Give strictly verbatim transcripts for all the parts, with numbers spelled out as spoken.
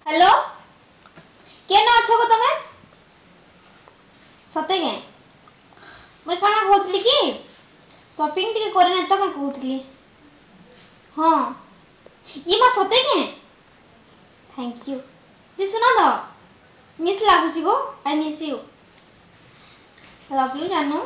hello केन अच्छो तमे सते के मैं कणा कहतली कि शॉपिंग टिके करे न तो का कहतली हां ये मा सते के थैंक यू जी सुनो तो मिस लागु छी गो I miss you love you जानू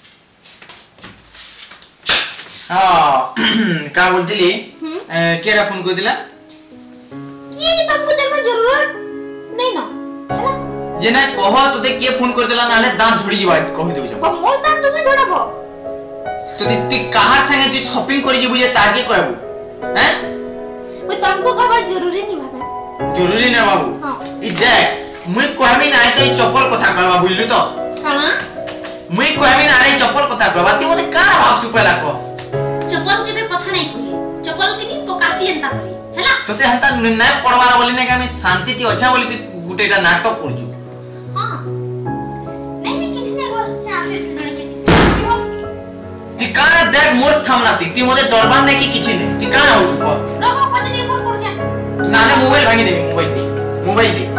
हां का बोलतली केरा फोन कर दिला ये तुमको देखो जरूरत नहीं ना हैला जे ना कह तोते के फोन कर देला नाले दांत झड़ी जीवा कहि देउ को मोर दांत तुमे ढोड़बो तो ती कहां संगे तू शॉपिंग करि जीबु जे ताके कहबू हैं वो तुमको कहबा जरूरी नहीं बाबा जरूरी ना बाबू हां ई देख मुई कहमी ना तो चप्पल कथा कहबा बुझलु तो काना मुई कहमी ना रे चप्पल कथा कहबा ती ओते का भाव सुपेला को चप्पल के बे कथा नहीं कहि चप्पल के नी पकासी एंता करी हैला तोते हंता निर्णय पड़वार बोली ने कि शांति ती अच्छा बोली तू गुटेटा नाटक करजू हां नहीं नहीं किसी ने गो यहां से लड़के की ती का देख मोर सामना ती ती मोते डरबान नहीं कि किछि नहीं ती का हो चुको रगो पछ नहीं फोन कर जा ना ना मोबाइल भांगी दे मोबाइल दे मोबाइल दे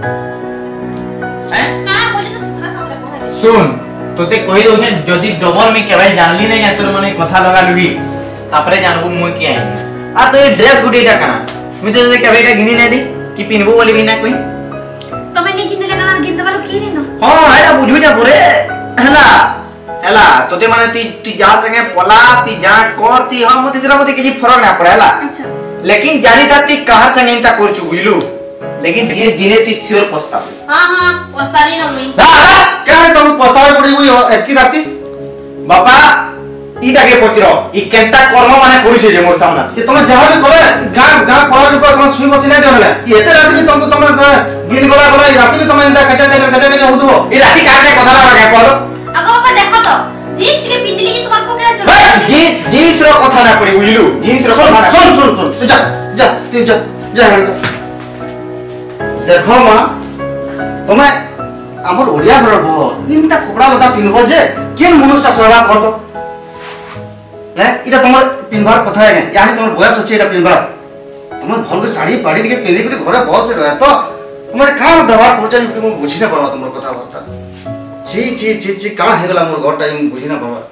हैं का बोले तो सूत्र सामने कहबे सुन तोते कहि दो जे जदी डबल में केबे जानली नहीं तोर मने कथा लगा लुही तापरे जानबू मुई के आई आ तो ये ड्रेस गुटेटा कना मी तो जे केबे गिनी नहीं दी कि पिनबो बोली भी ना कोई तमे नहीं किने लगना गिनते वाला की नहीं ना हां एटा बुझु जा परे हला हला तोते माने ती ती जा संगे पला ती जा कर ती हम मते सिरा मते किछि फरक ना पड़े हला अच्छा लेकिन जानी था ती कहर संगे इंता करछु बुझलु लेकिन धीरे धीरे ती सिर पछता हां हां पछतारी न मुई हां काहे तुम पछतावे पड़ी हुई एतकी राती बापा ई दागे पचरो ई केंता कर्म माने करिसे जे मोर सामना ये तुम जहां भी करे गां गां पड़ा रुको तुम सुई मसी नहीं देले ये एते राती भी तुमको तुम दिन गला गला ई राती भी तुम इंदा कचा कचा कचा कचा होदबो ई राती का के कथा लगा कहलो आगो बाबा देखो तो जींस के पिंदली की तुम्हार को के चल जींस जींस रो कथा ना पड़ी बुझलु जींस रो कथा सुन सुन सुन जा जा तू जा जा जा देखो मां तुम हमर ओडिया घर बो इनता कपड़ा लता पिनबो जे केन मनुष्यटा सहला कहतो ले इटा तुमर पिनबार कथा है यानी तुमर बयस अछि इटा पिनबार तुम भल के साड़ी पाड़ी के पिंदी के घरे बहुत से रहे तो तुमरे का व्यवहार करछ कि म बुझी ना पावा तुमर कथा बता छी छी छी छी का हे गला मोर घर टाइम बुझी ना पावा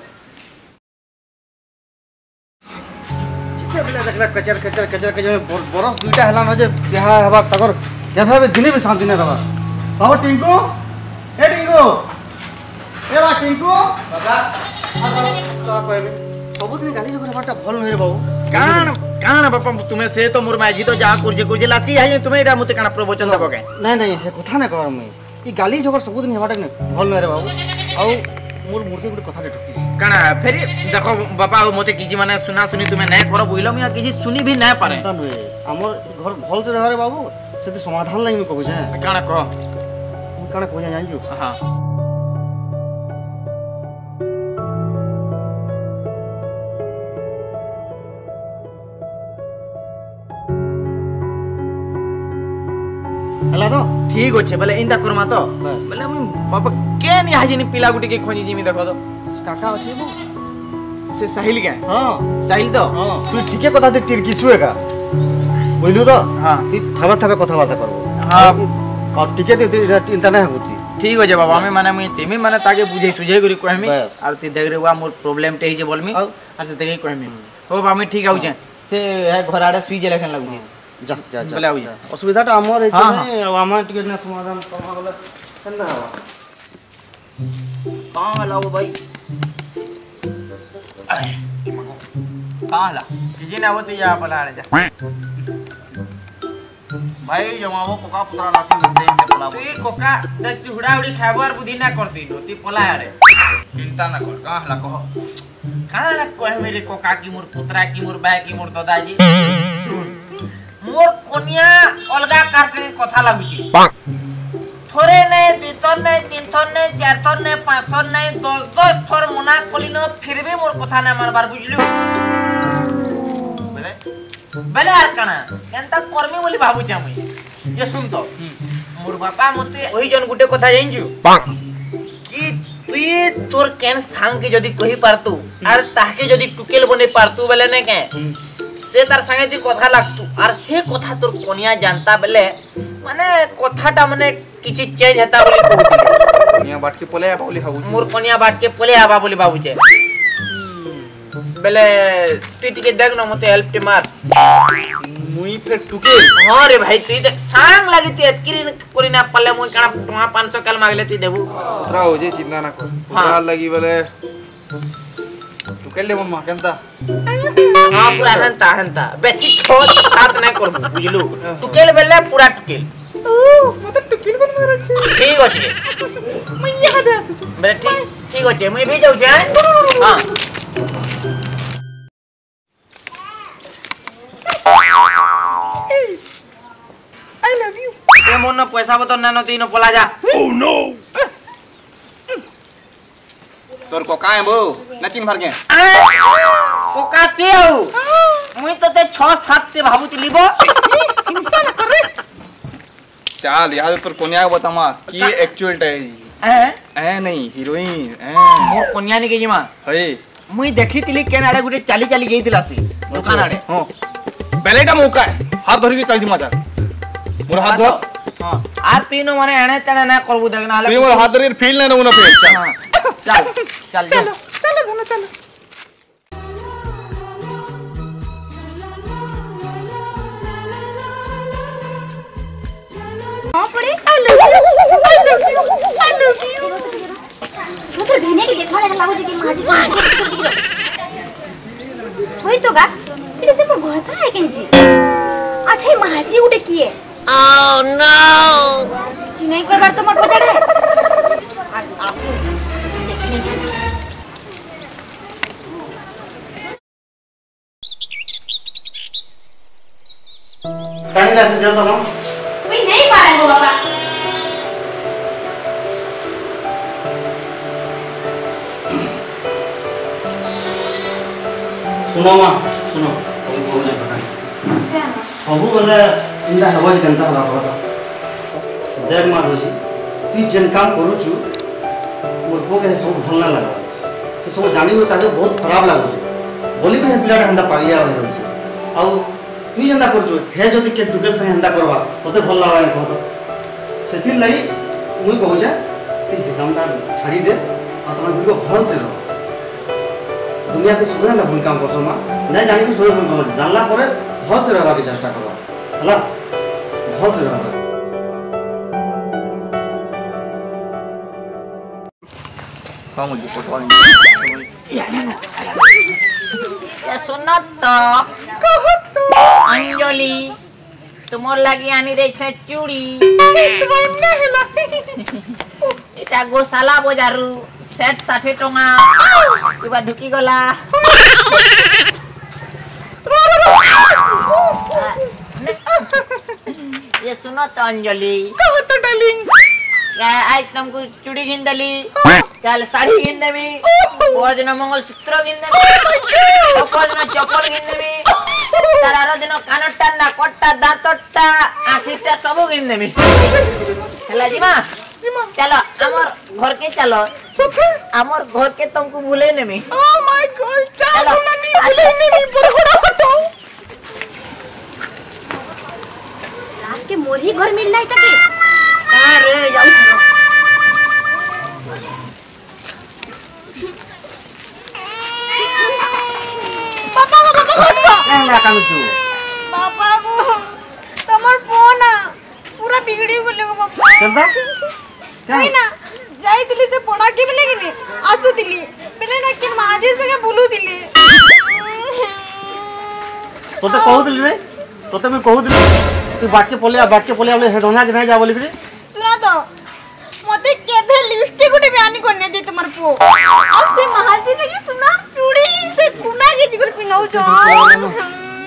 जिते बेला देखला कचर कचर कचर कचर बरस दुईटा हला न जे बिहा हबा तगर केफे बे दिने भी शांति ना रहा बाबा टिंकू ए टिंकू ए बा टिंकू बाबा का कहबे सबुदिन गाली झगड़ा बाटा भल नहे रे बाबू कान कान बापा तुमे से तो मोर माजी तो जा कुरजे कुरजे लास्की हाई तुमे एटा मते काना प्रवचन दबो के नहीं नहीं हे कथा ना कहर मैं ई गाली झगड़ा सबुदिन हेबाटा ने भल नहे रे बाबू आउ मोर मुर्गे गुटे कथा ठकी काना फेर देखो बापा मते किजी माने सुना सुनी तुमे नै कर बोइलो मैं किजी सुनी भी नै पारे हमर घर भल से रहे रे बाबू से समाधान नहीं कहू जे काना कह काना कहू जान जो हां हला तो ठीक होछे बोले इंदा करमा तो बोले हम बाबा के नि हाजिनी पिला गुटी के खोजी जिमी देखो तो काका अछि बो से साहिल के हां साहिल तो हां तू ठीके कथा दे तिर किसुए का बोलू तो हां तू थाबा थाबा कथा बात करबो हां और ठीके दे चिंता नै होती ठीक हो जे बाबा हमें माने मैं तेमी माने ताके बुझे सुझे गुरी कहमी और ती देख रे हुआ मोर प्रॉब्लम टे जे बोलमी और से देखे कहमी हो बामी ठीक आउ जे से है घर आड़े सुई जे लेखन लागु जा जा जा बोले आउ जा असुविधाटा हमर है ने हम टिके ना समाधान करमा बोले केंदा हवा कहां हलाओ भाई कहां हला किजे ना आवत या पला रे जा भाई जमावो कोका पुत्रा लाती लंदे में पला ए कोका देख तू हुड़ा हुड़ी खाबर बुद्धि ना करती नो ती पला रे चिंता ना कर कहां हला कह कहां ला कह मेरे कोका की मोर पुत्रा की मोर भाई की मोर दादाजी सुन मोर कोनिया अलगा कार से कथा लागुची थोरे नै दितन नै तीन थन नै चार थन नै पांच थन नै दस दस थर मना कलिनो फिर भी मोर कथा ना मानबार बुझलु बेले बेले यार कना केनता कर्मी बोली भाबु जा मुई ये सुन तो मोर बापा मते ओही जन गुटे कथा जाइजु कि तुई तोर केन स्थान के जदी कहि पारतु आर ताके जदी टुकेल बने पारतु बेले ने के से तार संगे ती कथा लागतु आर से कथा तोर कोनिया जानता बेले माने कथाटा माने किछि चेंज हेता बोली कहउतिले कनिया बाट के पले आबा बोली हाउ मोर कनिया बाट के पले आबा बोली बाबूचे बेले तू टिके देख न मते हेल्प टे मार मुई फेर टुके हां रे भाई तू देख सांग लागि तू एतकिरी करी ना पल्ले मुई काना टका पाँच सौ कल मागले तू देबू उतरा हो जे चिंता ना कर पूरा लगी बोले टुके ले मम्मा केनता हां पूरा हंता हंता बेसी छो सात नहीं करबू बुझलू टुकेल बेले पूरा टुकेल ओ मते टुकेल कोन मारे छी ठीक अछि मुई यहां दे आसु बेले ठीक ठीक अछि मुई भी जाउ छै हां आई लव यू ए मोर न पैसा बतो ना न तीनो पला जा ओह नो तोर को काए बो नचिन भर के कोका ते हो मुई तो ते छह सात ते भाबुती लिबो हिंसा न कर रे चल यार तोर कोन्या बतामा की एक्चुअल टा है ए ए नहीं हीरोइन ए मोर कोन्या नि के जिमा अरे मुई देखितिली केन आडे गुटे चाली चाली गेइतिला सी दुकान आडे हां बेलेटा मौका है हाथ धरि के चल जी माचा मोर हाथ धर हां आर तीनो माने एणे तणे ना करबू देखना तू मोर हाथ धरि फील ना न पे चल चल चलो चलो धनो चलो हां पड़े I love you I love you I love you मतलब भेने के देखा लगा लागो जे माजी से होई तो गा इले से पर घरता है केंजी अच्छा माजी उडे किए ओह नो जी नहीं करबार तो मत पटाड़े आसु देखनी पानी ला से दे तो कोई नहीं पाए हो बाबा सुनो मां सुनो तुम बोल नहीं पता सबु बोले इंदा हवा केनता हवा पड़ा देख मार होसी तू जेन काम करू छु मोर को के सब भल ना लगा से सब जानी हो ताजे बहुत खराब लागो बोली के पिलाटा हंदा पागिया हो रहछ आ तू जेंदा कर छु हे जदी के टुकेल संगे हंदा करबा तते भल लागा कह तो सेति लई मुई कहू जा ई कामटा छाड़ी दे आ तमा दुगो भल से रहो दुनिया के सुबह ना भूल काम करछो मां नहीं जानी भी सोई भूल कर जानला परे भल से रहबा के चेष्टा करबा हला भल से रहबा हां मुझे पटवा ए सुनो तो कहो तो अंजलि तुमर लागि आनी दे छै चूड़ी नहीं हिला एटा गोशाला बजारु सेट साठ टका इबा ढुकी गला ये सुनो तो अंजलि कहो तो डार्लिंग क्या आज तुमको चूड़ी घिन दली कल साड़ी घिन देबी और दिन मंगलसूत्र घिन देबी और दिन चप्पल घिन देबी तार दिन कानटा नाकटा दांतटा आखिटा सब घिन देबी हला जीमा चलो हमर घर के चलो सके हमर घर के तुमको भूले नेमी ओह माय गॉड चलो ना नहीं भूले नहीं बरगड़ा हटाओ आज के मोर ही घर मिल नहीं तके कहां रे जाऊ छ पापा को पापा को हमरा काम छु पापा को तमर फोन पूरा बिगड़ी गेले गो पापा चलता कहीं ना जाई दिली से पड़ा के मिले कि नहीं आसु दिली पहले ना कि माजे से के बोलू दिली तोते कहू दिली रे तोते मैं कहू दिली तू बाट के पोले बाट के पोले हमले हेडोना के नहीं जा बोली रे सुना तो मते केभे लिपस्टिक गुटे बयानी करने दे तुम्हार पो अब से महाजी लगी सुना चूड़ी से कुना के जिगर पिनाउ जो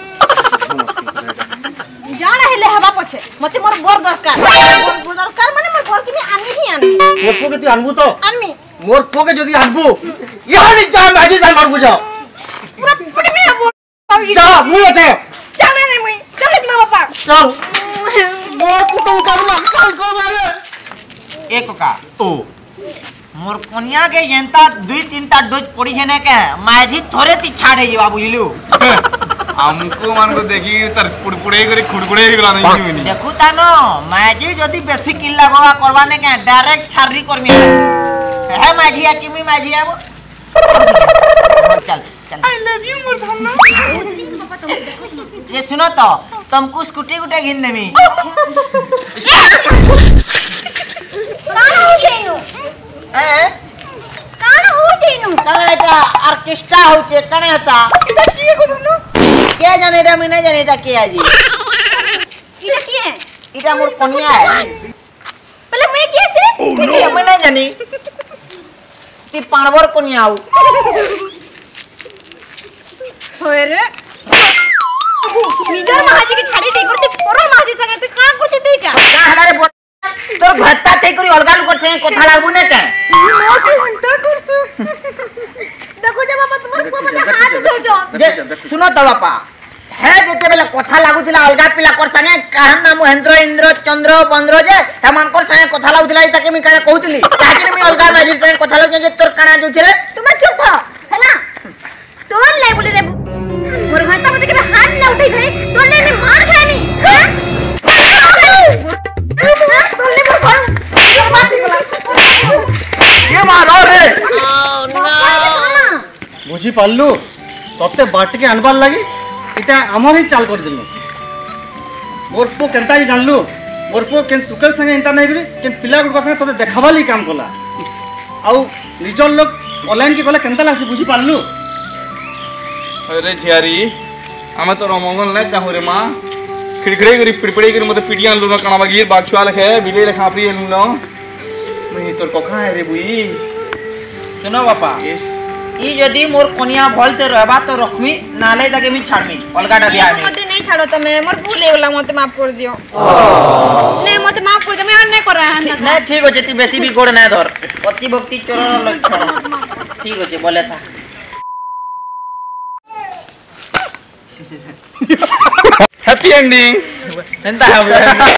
जाना हेले हवा पछे मते मोर बर दरकार मोर दरकार माने मोर घर के आनी ही आनी मोर पो के तू अनबू तो आनी मोर पो के जदी अनबू यहां नहीं जा माजी सा मार बुझाओ पूरा पड़ी में बोल जा मुई जा जाना नहीं मुई चले जी बाबा चल मोर कुटुम करला चल को मारे एक का ओ मोर कोनिया के जनता दुई तीनटा डोज पड़ी है ने के माझी थोड़े ती छाड़ है बा बुझलू हमको मान को देखी तर पुड़पुड़े करी खुड़कुड़े ही गला नहीं हुई देखू तानो माजी जदी बेसी किल्ला गोवा करवाने के डायरेक्ट छारी करमी है माजी किमी माजी आबो चल चल आई लव यू मोर धन्ना ये सुनो तो तुमको स्कूटी गुटे गिन देमी काना हो जेनु ए काना हो जेनु कने एटा ऑर्केस्ट्रा होचे कने हता की को धन्ना के जाने रा मैं नहीं जाने रा के आजी इटा की है इटा मोर कन्या है पहले मैं कैसे देखिए मैं नहीं जानी ती पाणवर कन्या आऊ होय रे निजर महाजी के छाड़ी दे करते परर महाजी संगे तू का करछ दुईटा का हला रे तोर भत्ता थे करी अलगा लोग से कथा लागबो ने के मोती घंटा करसु देखो जे बाबा तुम्हारे को मने हाथ उठो जो जे सुनो तो बापा है जेते बेले कथा लागुतिला अलगा पिला कर संगे कहन ना महेंद्र इंद्र चंद्र बंद्र जे हेमान कर संगे कथा लागुतिला ई ताके मी काने कहउतिली ताके मी अलगा माजी संगे कथा लागु जे तोर काना जोछ रे तुम चुप छ हैला तोर ले बोले रे मोर भाता मते के हाथ ना उठै गई तोर ने मार खानी तोर ले मोर घर मार दिला ये मारो रे ओह नो बुझी पाललु तते बाट के अनबार लगी इटा हमर ही चाल कर दिलु मोर पो केनता ही जानलु मोर पो केन टुकल संगे इंता नहीं गरी केन पिला गुड संगे तते देखावाली काम कला आउ निजर लोग ऑनलाइन के गला केनता लागसी बुझी पाललु अरे झियारी आमे तो रमंगल नै चाहू रे मां खिड़खिड़े करी पिड़पिड़े करी मते पिडिया लु न काना बागीर बागछुआ लखे बिले लेखा आपरी लु न मैं तोर कखा है रे बुई सुनो बापा ई यदि मोर कन्या भल से रहबा तो रखमी नाले जाके मी छाड़मी अलगा डबिया में मते नहीं छाड़ो तमे मोर भूल हे गेला मते माफ कर दियो नहीं मते माफ कर दे मैं और नहीं कर रहा है नहीं ठीक होचे तू बेसी भी गोड़ ना धर अति भक्ति चरण लक्षण ठीक होचे बोले था हैप्पी एंडिंग एंता है